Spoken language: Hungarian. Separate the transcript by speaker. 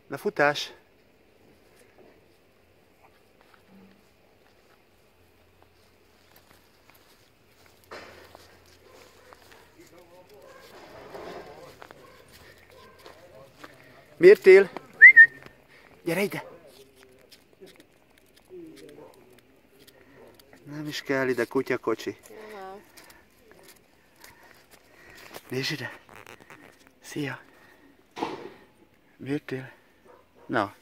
Speaker 1: Na futás! Mirtil! Gyere ide! Nem is kell ide, kutyakocsi. Nézd ide! Szia! Mirtil? Na!